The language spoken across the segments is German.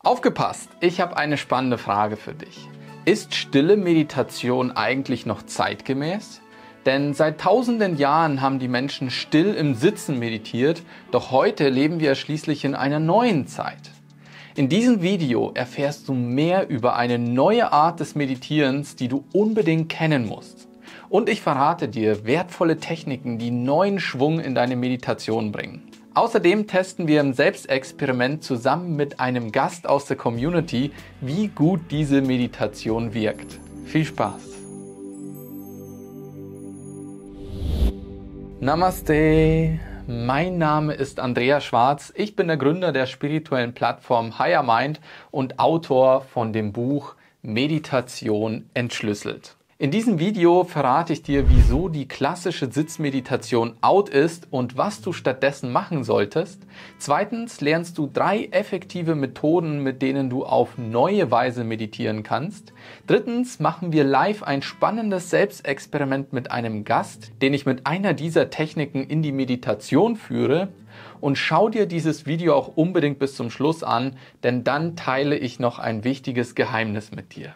Aufgepasst! Ich habe eine spannende Frage für dich. Ist stille Meditation eigentlich noch zeitgemäß? Denn seit tausenden Jahren haben die Menschen still im Sitzen meditiert, doch heute leben wir schließlich in einer neuen Zeit. In diesem Video erfährst du mehr über eine neue Art des Meditierens, die du unbedingt kennen musst. Und ich verrate dir wertvolle Techniken, die neuen Schwung in deine Meditation bringen. Außerdem testen wir im Selbstexperiment zusammen mit einem Gast aus der Community, wie gut diese Meditation wirkt. Viel Spaß! Namaste! Mein Name ist Andreas Schwarz. Ich bin der Gründer der spirituellen Plattform Higher Mind und Autor von dem Buch Meditation entschlüsselt. In diesem Video verrate ich dir, wieso die klassische Sitzmeditation out ist und was du stattdessen machen solltest. Zweitens lernst du 3 effektive Methoden, mit denen du auf neue Weise meditieren kannst. Drittens machen wir live ein spannendes Selbstexperiment mit einem Gast, den ich mit einer dieser Techniken in die Meditation führe. Und schau dir dieses Video auch unbedingt bis zum Schluss an, denn dann teile ich noch ein wichtiges Geheimnis mit dir.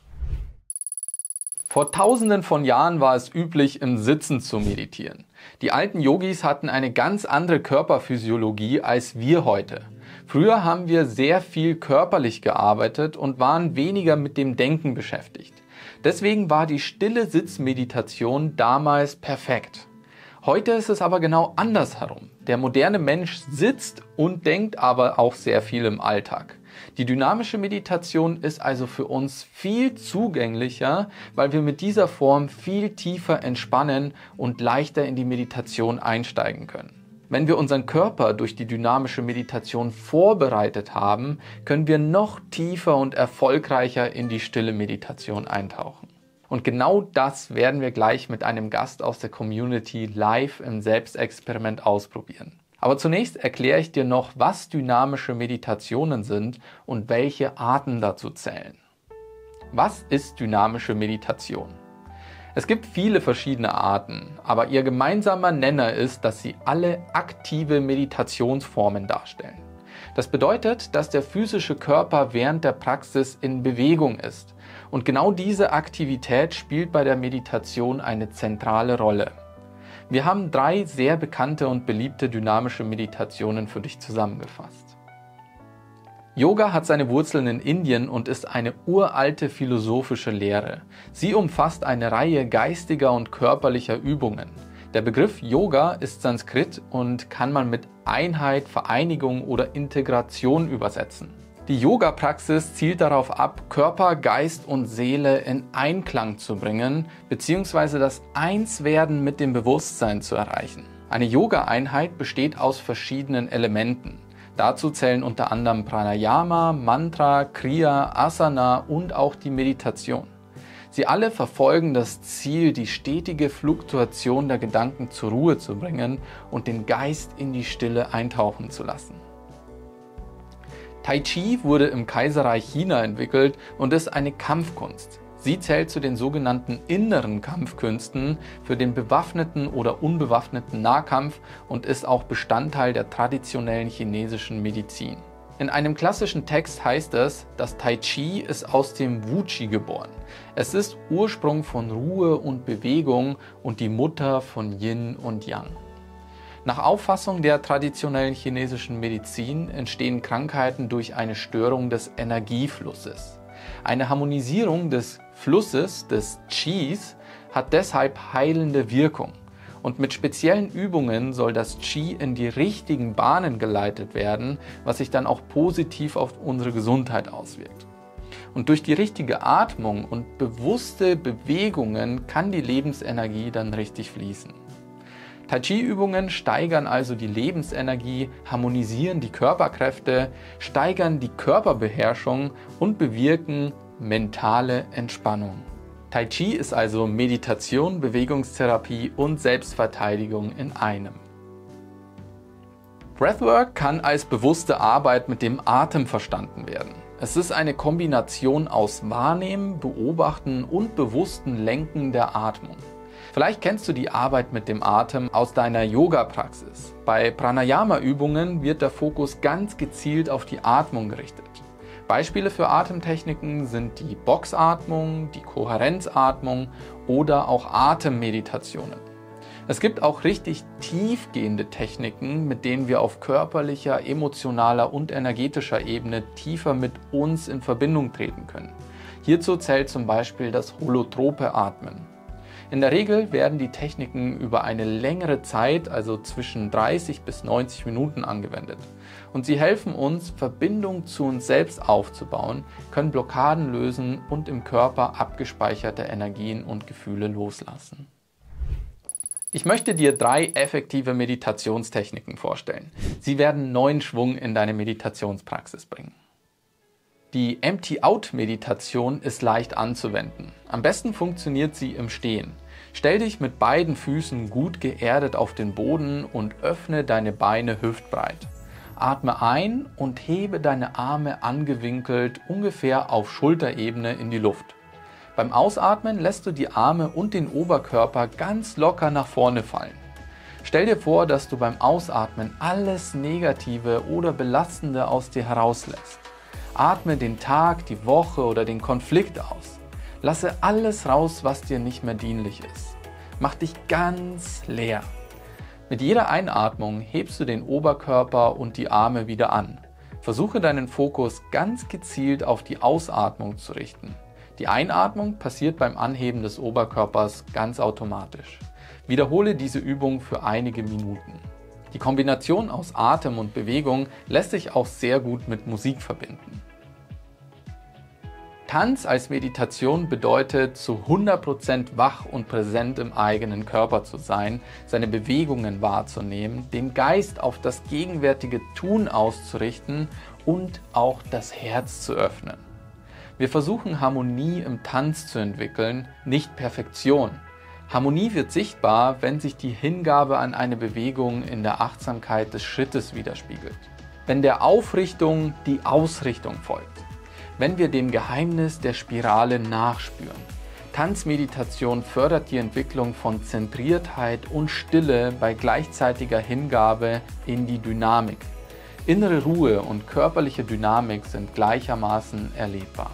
Vor tausenden von Jahren war es üblich, im Sitzen zu meditieren. Die alten Yogis hatten eine ganz andere Körperphysiologie als wir heute. Früher haben wir sehr viel körperlich gearbeitet und waren weniger mit dem Denken beschäftigt. Deswegen war die stille Sitzmeditation damals perfekt. Heute ist es aber genau andersherum. Der moderne Mensch sitzt und denkt aber auch sehr viel im Alltag. Die dynamische Meditation ist also für uns viel zugänglicher, weil wir mit dieser Form viel tiefer entspannen und leichter in die Meditation einsteigen können. Wenn wir unseren Körper durch die dynamische Meditation vorbereitet haben, können wir noch tiefer und erfolgreicher in die stille Meditation eintauchen. Und genau das werden wir gleich mit einem Gast aus der Community live im Selbstexperiment ausprobieren. Aber zunächst erkläre ich dir noch, was dynamische Meditationen sind und welche Arten dazu zählen. Was ist dynamische Meditation? Es gibt viele verschiedene Arten, aber ihr gemeinsamer Nenner ist, dass sie alle aktive Meditationsformen darstellen. Das bedeutet, dass der physische Körper während der Praxis in Bewegung ist. Und genau diese Aktivität spielt bei der Meditation eine zentrale Rolle. Wir haben 3 sehr bekannte und beliebte dynamische Meditationen für dich zusammengefasst. Yoga hat seine Wurzeln in Indien und ist eine uralte philosophische Lehre. Sie umfasst eine Reihe geistiger und körperlicher Übungen. Der Begriff Yoga ist Sanskrit und kann man mit Einheit, Vereinigung oder Integration übersetzen. Die Yoga-Praxis zielt darauf ab, Körper, Geist und Seele in Einklang zu bringen bzw. das Einswerden mit dem Bewusstsein zu erreichen. Eine Yoga-Einheit besteht aus verschiedenen Elementen. Dazu zählen unter anderem Pranayama, Mantra, Kriya, Asana und auch die Meditation. Sie alle verfolgen das Ziel, die stetige Fluktuation der Gedanken zur Ruhe zu bringen und den Geist in die Stille eintauchen zu lassen. Tai Chi wurde im Kaiserreich China entwickelt und ist eine Kampfkunst. Sie zählt zu den sogenannten inneren Kampfkünsten für den bewaffneten oder unbewaffneten Nahkampf und ist auch Bestandteil der traditionellen chinesischen Medizin. In einem klassischen Text heißt es, das Tai Chi ist aus dem Wu Chi geboren. Es ist Ursprung von Ruhe und Bewegung und die Mutter von Yin und Yang. Nach Auffassung der traditionellen chinesischen Medizin entstehen Krankheiten durch eine Störung des Energieflusses. Eine Harmonisierung des Flusses, des Qis, hat deshalb heilende Wirkung. Und mit speziellen Übungen soll das Qi in die richtigen Bahnen geleitet werden, was sich dann auch positiv auf unsere Gesundheit auswirkt. Und durch die richtige Atmung und bewusste Bewegungen kann die Lebensenergie dann richtig fließen. Tai Chi-Übungen steigern also die Lebensenergie, harmonisieren die Körperkräfte, steigern die Körperbeherrschung und bewirken mentale Entspannung. Tai Chi ist also Meditation, Bewegungstherapie und Selbstverteidigung in einem. Breathwork kann als bewusste Arbeit mit dem Atem verstanden werden. Es ist eine Kombination aus Wahrnehmen, Beobachten und bewussten Lenken der Atmung. Vielleicht kennst du die Arbeit mit dem Atem aus deiner Yoga-Praxis. Bei Pranayama-Übungen wird der Fokus ganz gezielt auf die Atmung gerichtet. Beispiele für Atemtechniken sind die Boxatmung, die Kohärenzatmung oder auch Atemmeditationen. Es gibt auch richtig tiefgehende Techniken, mit denen wir auf körperlicher, emotionaler und energetischer Ebene tiefer mit uns in Verbindung treten können. Hierzu zählt zum Beispiel das holotrope Atmen. In der Regel werden die Techniken über eine längere Zeit, also zwischen 30 bis 90 Minuten angewendet. Und sie helfen uns, Verbindung zu uns selbst aufzubauen, können Blockaden lösen und im Körper abgespeicherte Energien und Gefühle loslassen. Ich möchte dir 3 effektive Meditationstechniken vorstellen. Sie werden neuen Schwung in deine Meditationspraxis bringen. Die Empty-Out-Meditation ist leicht anzuwenden. Am besten funktioniert sie im Stehen. Stell dich mit beiden Füßen gut geerdet auf den Boden und öffne deine Beine hüftbreit. Atme ein und hebe deine Arme angewinkelt ungefähr auf Schulterebene in die Luft. Beim Ausatmen lässt du die Arme und den Oberkörper ganz locker nach vorne fallen. Stell dir vor, dass du beim Ausatmen alles Negative oder Belastende aus dir herauslässt. Atme den Tag, die Woche oder den Konflikt aus. Lasse alles raus, was dir nicht mehr dienlich ist. Mach dich ganz leer. Mit jeder Einatmung hebst du den Oberkörper und die Arme wieder an. Versuche deinen Fokus ganz gezielt auf die Ausatmung zu richten. Die Einatmung passiert beim Anheben des Oberkörpers ganz automatisch. Wiederhole diese Übung für einige Minuten. Die Kombination aus Atem und Bewegung lässt sich auch sehr gut mit Musik verbinden. Tanz als Meditation bedeutet, zu 100% wach und präsent im eigenen Körper zu sein, seine Bewegungen wahrzunehmen, den Geist auf das gegenwärtige Tun auszurichten und auch das Herz zu öffnen. Wir versuchen Harmonie im Tanz zu entwickeln, nicht Perfektion. Harmonie wird sichtbar, wenn sich die Hingabe an eine Bewegung in der Achtsamkeit des Schrittes widerspiegelt. Wenn der Aufrichtung die Ausrichtung folgt. Wenn wir dem Geheimnis der Spirale nachspüren. Tanzmeditation fördert die Entwicklung von Zentriertheit und Stille bei gleichzeitiger Hingabe in die Dynamik. Innere Ruhe und körperliche Dynamik sind gleichermaßen erlebbar.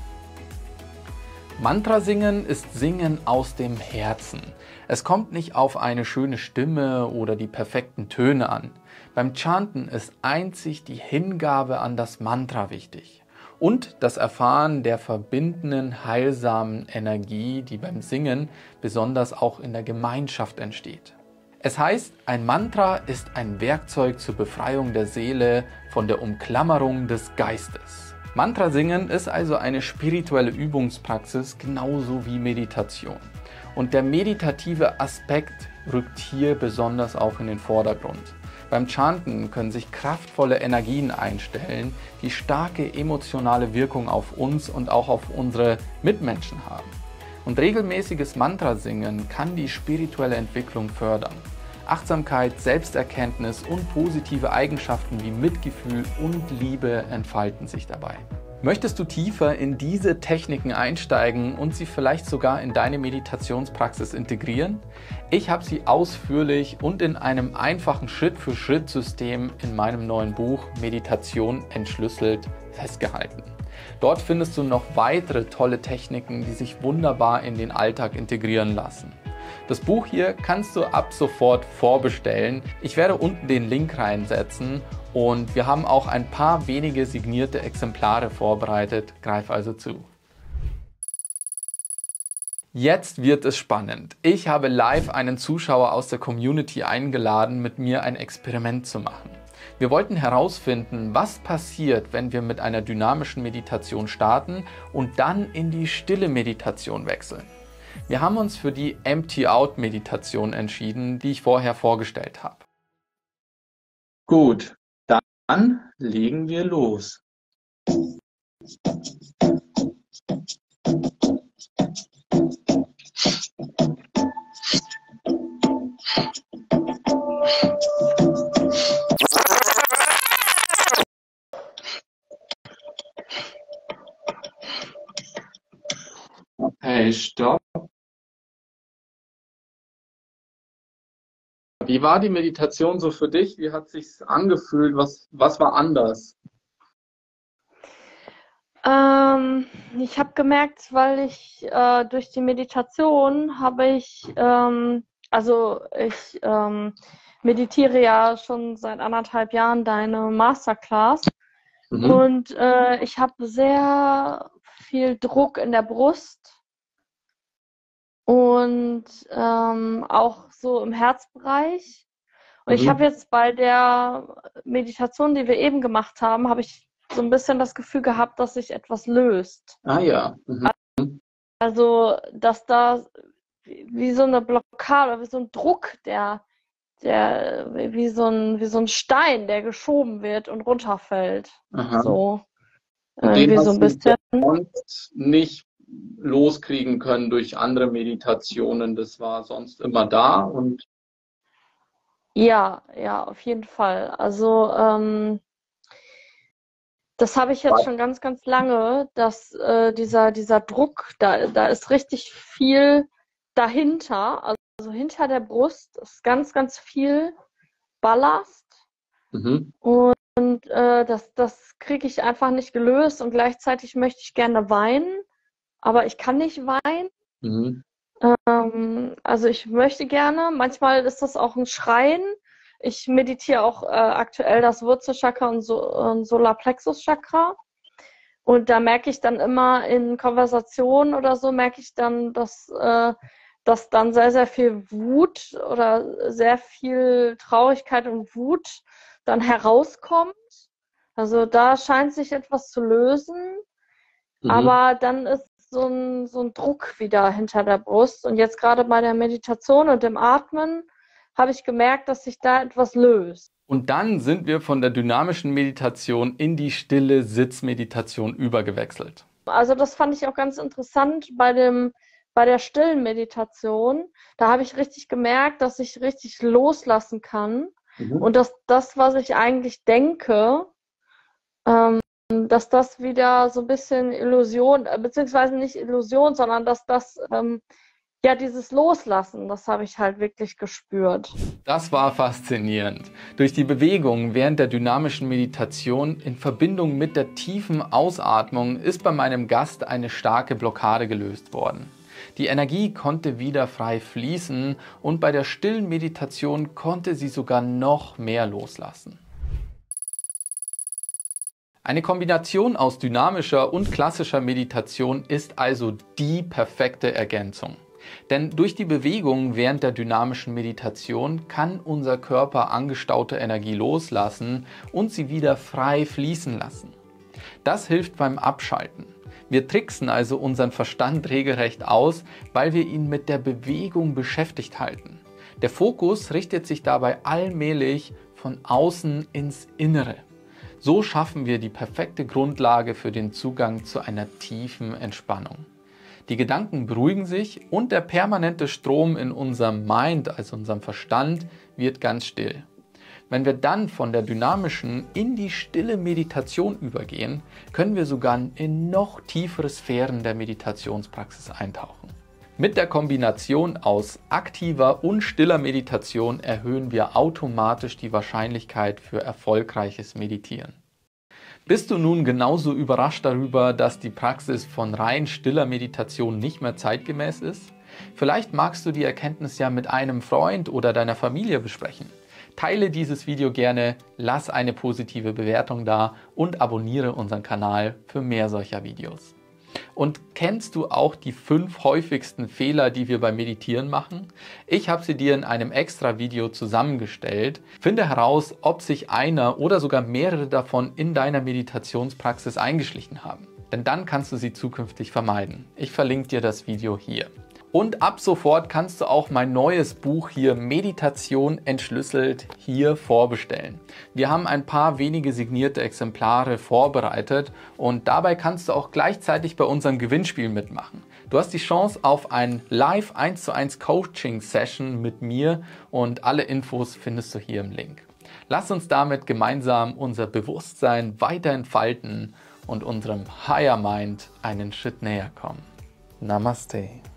Mantra singen ist Singen aus dem Herzen. Es kommt nicht auf eine schöne Stimme oder die perfekten Töne an. Beim Chanten ist einzig die Hingabe an das Mantra wichtig. Und das Erfahren der verbindenden, heilsamen Energie, die beim Singen besonders auch in der Gemeinschaft entsteht. Es heißt, ein Mantra ist ein Werkzeug zur Befreiung der Seele von der Umklammerung des Geistes. Mantra singen ist also eine spirituelle Übungspraxis, genauso wie Meditation. Und der meditative Aspekt rückt hier besonders auch in den Vordergrund. Beim Chanten können sich kraftvolle Energien einstellen, die starke emotionale Wirkung auf uns und auch auf unsere Mitmenschen haben. Und regelmäßiges Mantra-Singen kann die spirituelle Entwicklung fördern. Achtsamkeit, Selbsterkenntnis und positive Eigenschaften wie Mitgefühl und Liebe entfalten sich dabei. Möchtest du tiefer in diese Techniken einsteigen und sie vielleicht sogar in deine Meditationspraxis integrieren? Ich habe sie ausführlich und in einem einfachen Schritt-für-Schritt-System in meinem neuen Buch Meditation entschlüsselt festgehalten. Dort findest du noch weitere tolle Techniken, die sich wunderbar in den Alltag integrieren lassen. Das Buch hier kannst du ab sofort vorbestellen. Ich werde unten den Link reinsetzen und wir haben auch ein paar wenige signierte Exemplare vorbereitet. Greif also zu. Jetzt wird es spannend. Ich habe live einen Zuschauer aus der Community eingeladen, mit mir ein Experiment zu machen. Wir wollten herausfinden, was passiert, wenn wir mit einer dynamischen Meditation starten und dann in die stille Meditation wechseln. Wir haben uns für die Empty-Out-Meditation entschieden, die ich vorher vorgestellt habe. Gut, dann legen wir los. Hey, stopp. Wie war die Meditation so für dich? Wie hat sich's angefühlt? Was war anders? Ich habe gemerkt, weil ich durch die Meditation habe ich, ich meditiere ja schon seit 1,5 Jahren deine Masterclass Mhm. und ich habe sehr viel Druck in der Brust und auch so im Herzbereich. Und ich habe Mhm. jetzt bei der Meditation, die wir eben gemacht haben, habe ich so ein bisschen das Gefühl gehabt, dass sich etwas löst. Ah ja. Mhm. Also, dass da wie so eine Blockade oder wie so ein Druck, der wie so ein Stein, der geschoben wird und runterfällt. Aha. So, Und den irgendwie so hast ein du bisschen. sonst nicht loskriegen können durch andere Meditationen. Das war sonst immer da und Ja, ja, auf jeden Fall. Also, das habe ich jetzt schon ganz, ganz lange, dass dieser Druck, da ist richtig viel dahinter. Also hinter der Brust ist ganz, ganz viel Ballast. mhm. Und das kriege ich einfach nicht gelöst. Und gleichzeitig möchte ich gerne weinen, aber ich kann nicht weinen. Mhm. Also ich möchte gerne. Manchmal ist das auch ein Schreien. Ich meditiere auch aktuell das Wurzelchakra und Solarplexus-Chakra. Und da merke ich dann immer in Konversationen oder so, merke ich dann, dass dann sehr, sehr viel Wut oder sehr viel Traurigkeit und Wut dann herauskommt. Also da scheint sich etwas zu lösen, Mhm. aber dann ist so ein Druck wieder hinter der Brust. Und jetzt gerade bei der Meditation und dem Atmen habe ich gemerkt, dass sich da etwas löst. Und dann sind wir von der dynamischen Meditation in die stille Sitzmeditation übergewechselt. Also das fand ich auch ganz interessant bei der stillen Meditation. Da habe ich richtig gemerkt, dass ich richtig loslassen kann Mhm. und dass das, was ich eigentlich denke, ähm, dass das wieder so ein bisschen Illusion, beziehungsweise nicht Illusion, sondern dass das, ja, dieses Loslassen, das habe ich halt wirklich gespürt. Das war faszinierend. Durch die Bewegung während der dynamischen Meditation in Verbindung mit der tiefen Ausatmung ist bei meinem Gast eine starke Blockade gelöst worden. Die Energie konnte wieder frei fließen und bei der stillen Meditation konnte sie sogar noch mehr loslassen. Eine Kombination aus dynamischer und klassischer Meditation ist also die perfekte Ergänzung. Denn durch die Bewegung während der dynamischen Meditation kann unser Körper angestaute Energie loslassen und sie wieder frei fließen lassen. Das hilft beim Abschalten. Wir tricksen also unseren Verstand regelrecht aus, weil wir ihn mit der Bewegung beschäftigt halten. Der Fokus richtet sich dabei allmählich von außen ins Innere. So schaffen wir die perfekte Grundlage für den Zugang zu einer tiefen Entspannung. Die Gedanken beruhigen sich und der permanente Strom in unserem Mind, also unserem Verstand, wird ganz still. Wenn wir dann von der dynamischen in die stille Meditation übergehen, können wir sogar in noch tiefere Sphären der Meditationspraxis eintauchen. Mit der Kombination aus aktiver und stiller Meditation erhöhen wir automatisch die Wahrscheinlichkeit für erfolgreiches Meditieren. Bist du nun genauso überrascht darüber, dass die Praxis von rein stiller Meditation nicht mehr zeitgemäß ist? Vielleicht magst du die Erkenntnis ja mit einem Freund oder deiner Familie besprechen. Teile dieses Video gerne, lass eine positive Bewertung da und abonniere unseren Kanal für mehr solcher Videos. Und kennst du auch die 5 häufigsten Fehler, die wir beim Meditieren machen? Ich habe sie dir in einem extra Video zusammengestellt. Finde heraus, ob sich einer oder sogar mehrere davon in deiner Meditationspraxis eingeschlichen haben. Denn dann kannst du sie zukünftig vermeiden. Ich verlinke dir das Video hier. Und ab sofort kannst du auch mein neues Buch hier Meditation entschlüsselt hier vorbestellen. Wir haben ein paar wenige signierte Exemplare vorbereitet und dabei kannst du auch gleichzeitig bei unserem Gewinnspiel mitmachen. Du hast die Chance auf ein Live 1:1 Coaching Session mit mir und alle Infos findest du hier im Link. Lass uns damit gemeinsam unser Bewusstsein weiter entfalten und unserem Higher Mind einen Schritt näher kommen. Namaste.